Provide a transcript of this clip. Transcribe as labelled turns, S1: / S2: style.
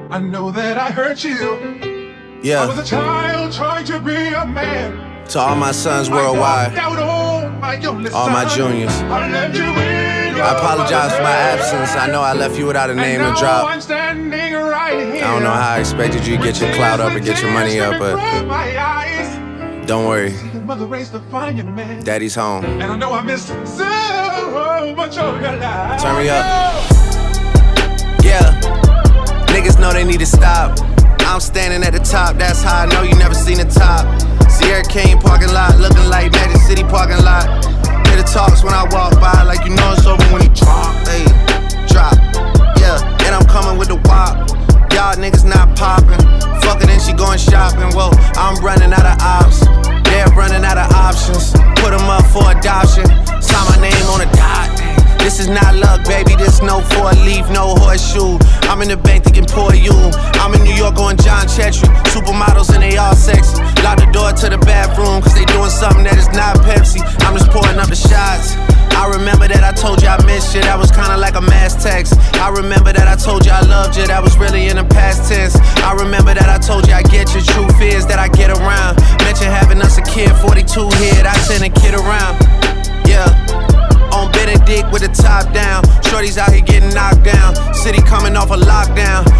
S1: I know that I hurt you.
S2: Yeah.
S1: I was a child trying to be a man.
S2: To all my sons worldwide, all my juniors, I apologize for my absence. I know I left you without a name to drop. I don't know how I expected you to get your clout up or get your money up, but don't worry, Daddy's home.
S1: And I know I missed so much of your life.
S2: Turn me up. Yeah, niggas know they need to stop. I'm standing at the top, that's how I know you never seen the top. Sierra Kane parking lot, looking like Magic City parking lot. Hear the talks when I walk by, like you know it's over when he drop. Hey, drop, yeah, and I'm coming with the wop. Y'all niggas not popping. Fuck it and she going shopping. Whoa, I'm running out of ops. They're running out of options. Put them up for adoption. Sign my name on a dot. This is not luck, baby, this no four-leaf, no horseshoe. I'm in the bank thinking poor you. I'm in New York on John Chetry. Supermodels and they all sexy. Lock the door to the bathroom, cause they doing something that is not Pepsi. I'm just pouring up the shots. I remember that I told you I missed you, that was kinda like a mass text. I remember that I told you I loved you, that was really in the past tense. I remember that I told you I get you, truth is that I get around. Mention having us a kid, 42 here, I tend to kid around. Yeah. On Benedict with the top down. Shorty's out here getting knocked down. City coming off a lockdown.